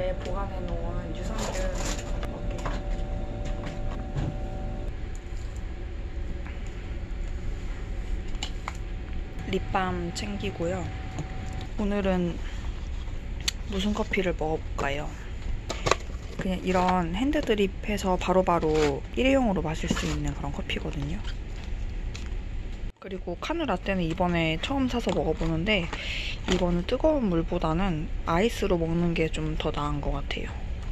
오래 보관해 놓은 유산균 먹게요. 립밤 챙기고요. 오늘은 무슨 커피를 먹어볼까요? 그냥 이런 핸드드립해서 바로바로 일회용으로 마실 수 있는 그런 커피거든요. 그리고 카누 라떼는 이번에 처음 사서 먹어보는데 이거는 뜨거운 물보다는 아이스로 먹는 게 좀 더 나은 것 같아요.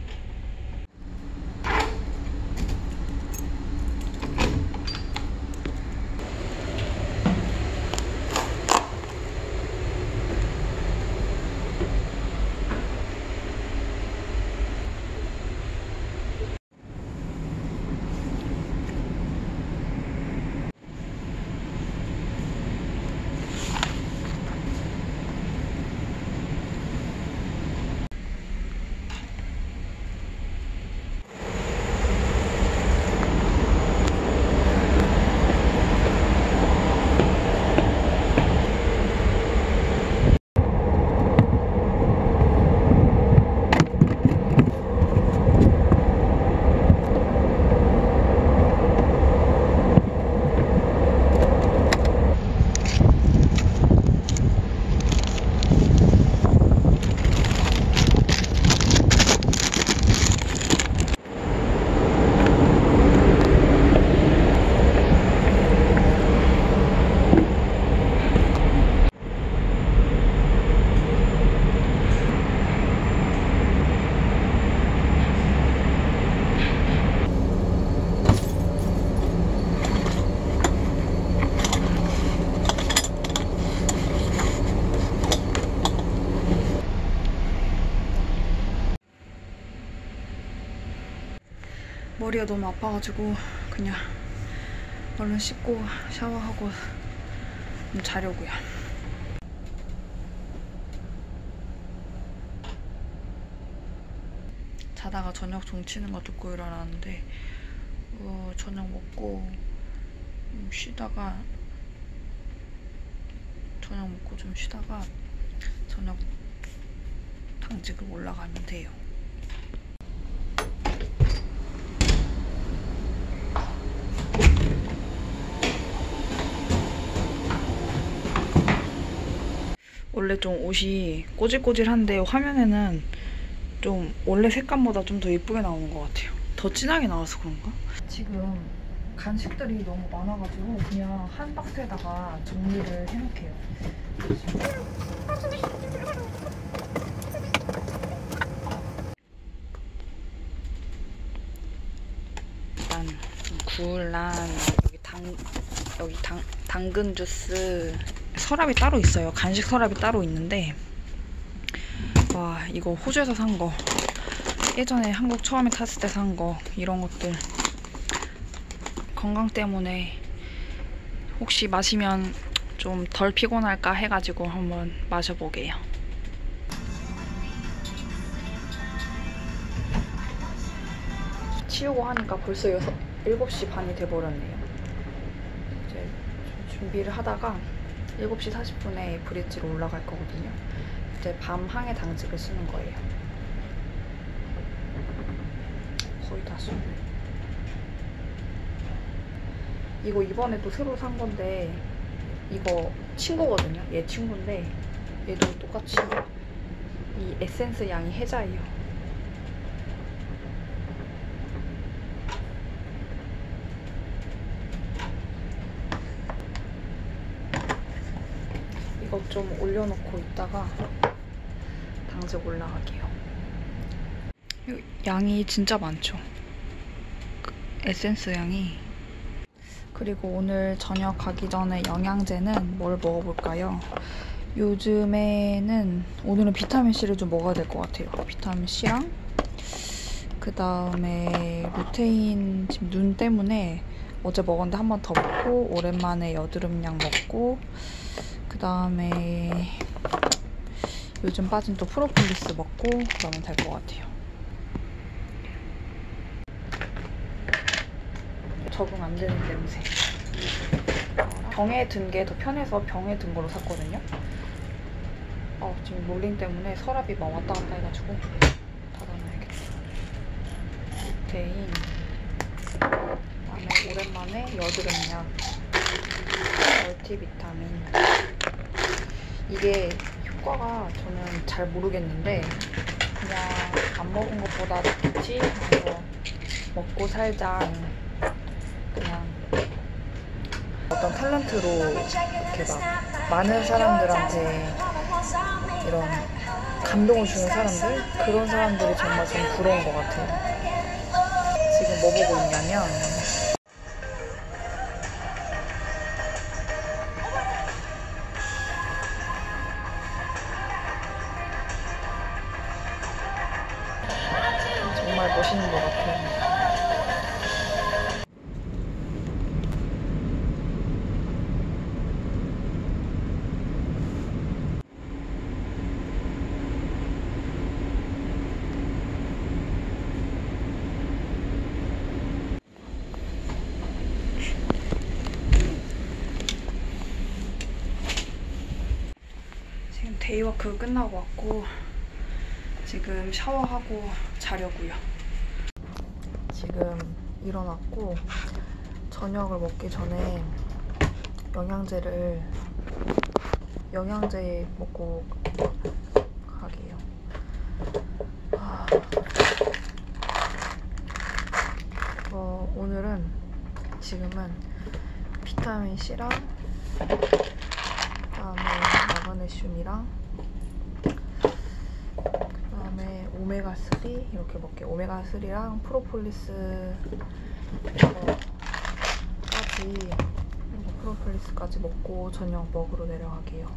머리가 너무 아파가지고 그냥 얼른 씻고 샤워하고 좀 자려고요. 자다가 저녁 종치는 거 듣고 일어나는데 저녁 먹고 쉬다가 좀 쉬다가 저녁 당직을 올라가면 돼요. 원래 좀 옷이 꼬질꼬질한데 화면에는 좀 원래 색감보다 좀 더 예쁘게 나오는 것 같아요. 더 진하게 나와서 그런가? 지금 간식들이 너무 많아가지고 그냥 한 박스에다가 정리를 해놓게요. 일단 굴란 여기 당근 주스 서랍이 따로 있어요. 간식 서랍이 따로 있는데 와 이거 호주에서 산 거 예전에 한국 처음에 탔을 때 산 거 이런 것들 건강 때문에 혹시 마시면 좀 덜 피곤할까 해가지고 한번 마셔보게요. 치우고 하니까 벌써 7시 반이 돼버렸네요. 이제 준비를 하다가 7시 40분에 브릿지로 올라갈 거거든요. 이제 밤 항해 당직을 쓰는 거예요. 거의 다 쓰고. 이거 이번에 또 새로 산 건데 이거 친구거든요. 얘 친구인데 얘도 똑같이 이 에센스 양이 해자예요. 이것 좀 올려놓고 있다가 당직 올라가게요. 양이 진짜 많죠. 에센스 양이. 그리고 오늘 저녁 가기 전에 영양제는 뭘 먹어볼까요? 요즘에는 오늘은 비타민C를 좀 먹어야 될 것 같아요. 비타민C랑 그 다음에 루테인 지금 눈 때문에 어제 먹었는데 한 번 더 먹고 오랜만에 여드름약 먹고 그 다음에 요즘 빠진 또 프로폴리스 먹고 그러면 될 것 같아요. 적응 안 되는 냄새. 병에 든 게 더 편해서 병에 든 거로 샀거든요. 지금 롤링 때문에 서랍이 막 왔다 갔다 해가지고 다 루테인, 그다음에 오랜만에 여드름약, 멀티비타민. 이게 효과가 저는 잘 모르겠는데 그냥 안 먹은 것보다 낫겠지 하면서 먹고 살자. 그냥 어떤 탤런트로 이렇게 막 많은 사람들한테 이런 감동을 주는 사람들? 그런 사람들이 정말 좀 부러운 것 같아요. 지금 뭐 보고 있냐면 정말 멋있는 것 같아요. 지금 데이워크 끝나고 왔고 지금 샤워하고 자려고요. 지금 일어났고 저녁을 먹기 전에 영양제 먹고 가게요. 오늘은 지금은 비타민 C랑 그다음에 마그네슘이랑 그다음에 오메가3 이렇게 먹게요. 오메가3랑 프로폴리스까지 먹고 저녁 먹으러 내려가게요.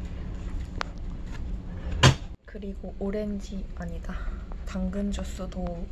그리고 당근 주스도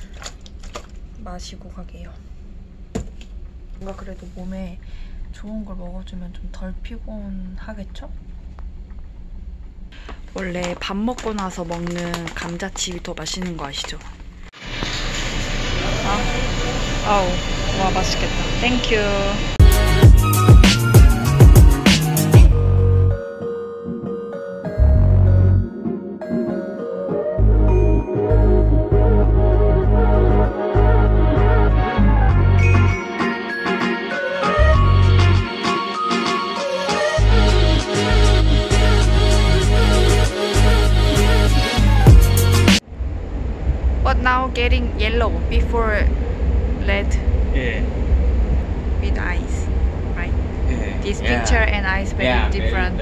마시고 가게요. 뭔가 그래도 몸에 좋은 걸 먹어주면 좀 덜 피곤하겠죠? 원래 밥 먹고 나서 먹는 감자칩이 더 맛있는 거 아시죠? 아우, 와 맛있겠다. 땡큐. But now getting yellow before red. Yeah. With eyes, right? Yeah. This picture and eyes very different.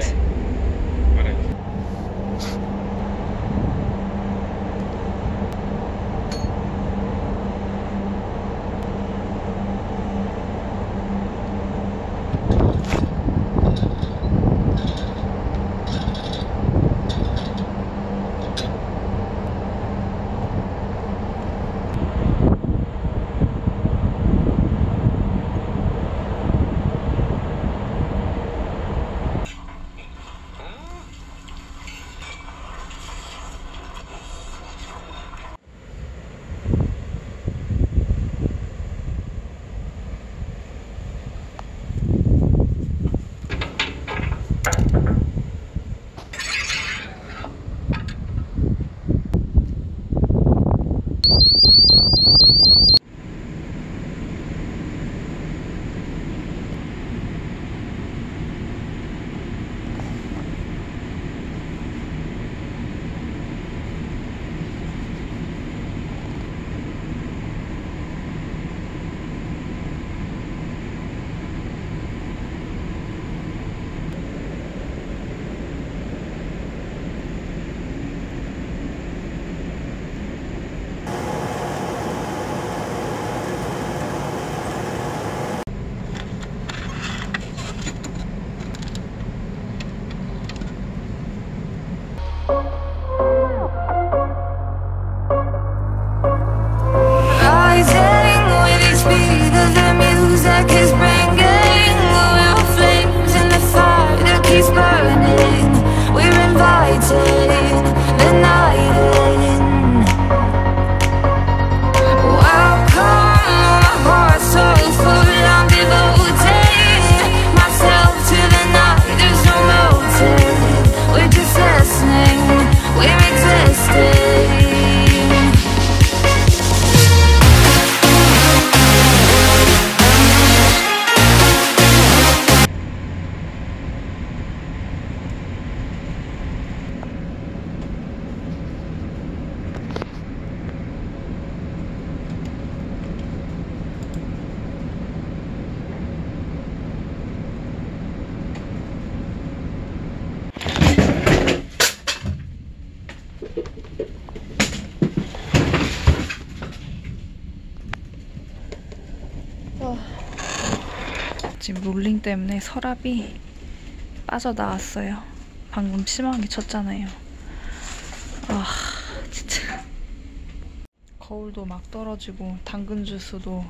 롤링 때문에 서랍이 빠져나왔어요. 방금 심하게 쳤잖아요. 아, 진짜. 거울도 막 떨어지고 당근 주스도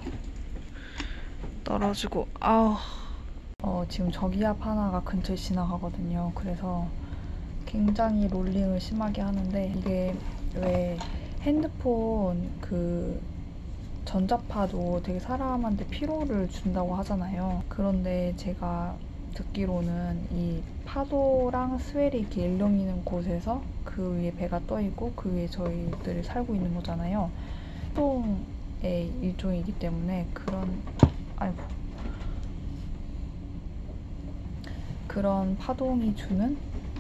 떨어지고 아우. 지금 저기압 하나가 근처에 지나가거든요. 그래서 굉장히 롤링을 심하게 하는데, 이게 왜 핸드폰 그 전자파도 되게 사람한테 피로를 준다고 하잖아요. 그런데 제가 듣기로는 이 파도랑 스웰이 이렇게 일렁이는 곳에서 그 위에 배가 떠 있고 그 위에 저희들이 살고 있는 거잖아요. 파동의 일종이기 때문에 그런 파동이 주는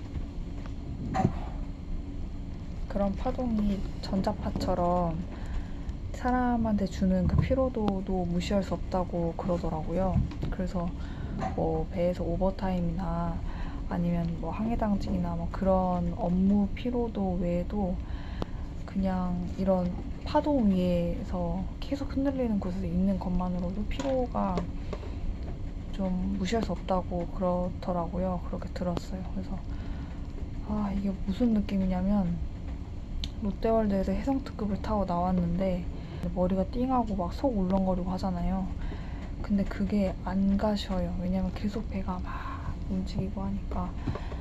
그런 파동이 전자파처럼 사람한테 주는 그 피로도도 무시할 수 없다고 그러더라고요. 그래서 뭐 배에서 오버타임이나 아니면 뭐 항해당직이나 뭐 그런 업무 피로도 외에도 그냥 이런 파동 위에서 계속 흔들리는 곳에 있는 것만으로도 피로가 좀 무시할 수 없다고 그러더라고요. 그렇게 들었어요. 그래서 이게 무슨 느낌이냐면, 롯데월드에서 해성특급을 타고 나왔는데 머리가 띵하고 막 속 울렁거리고 하잖아요. 근데 그게 안 가셔요. 왜냐면 계속 배가 막 움직이고 하니까.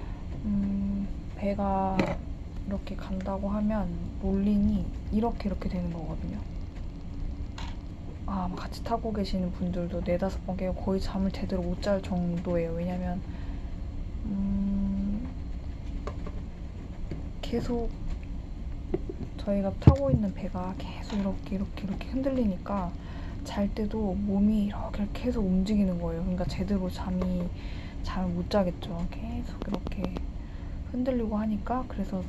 배가 이렇게 간다고 하면 롤링이 이렇게 되는 거거든요. 같이 타고 계시는 분들도 4-5번 깨고 거의 잠을 제대로 못 잘 정도예요. 왜냐면 계속 저희가 타고 있는 배가 계속 이렇게 흔들리니까 잘 때도 몸이 이렇게 계속 움직이는 거예요. 그러니까 제대로 잠을 못 자겠죠. 계속 이렇게 흔들리고 하니까. 그래서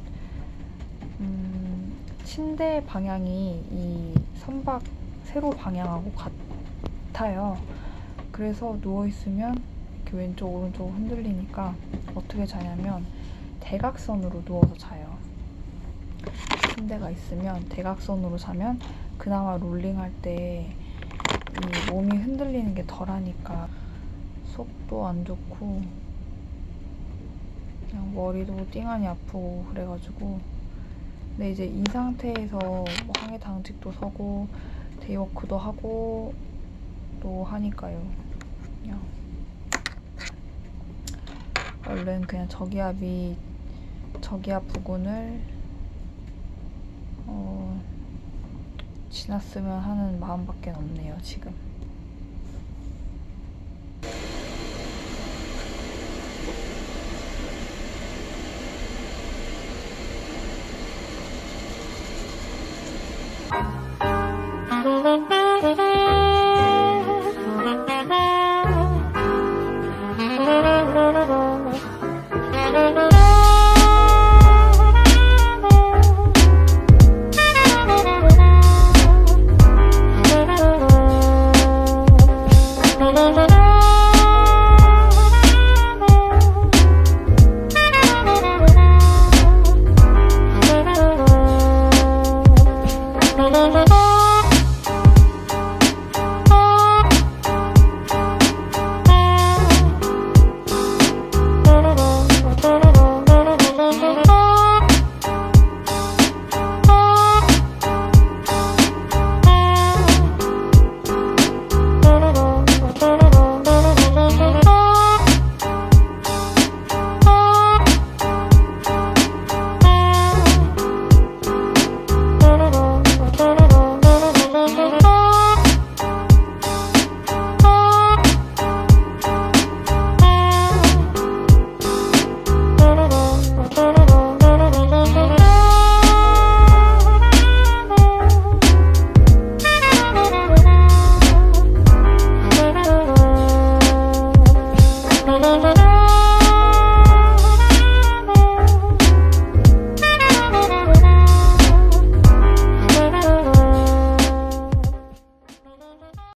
침대 방향이 이 선박 세로 방향하고 같아요. 그래서 누워있으면 이렇게 왼쪽 오른쪽 흔들리니까 어떻게 자냐면 대각선으로 누워서 자요. 침대가 있으면 대각선으로 자면 그나마 롤링할 때 이 몸이 흔들리는 게 덜하니까 속도 안 좋고 그냥 머리도 띵하니 아프고 그래가지고. 근데 이제 이 상태에서 뭐 항해 당직도 서고 데이워크도 하고 또 하니까요. 그냥 얼른 그냥 저기압 부근을 지났으면 하는 마음밖에 없네요, 지금.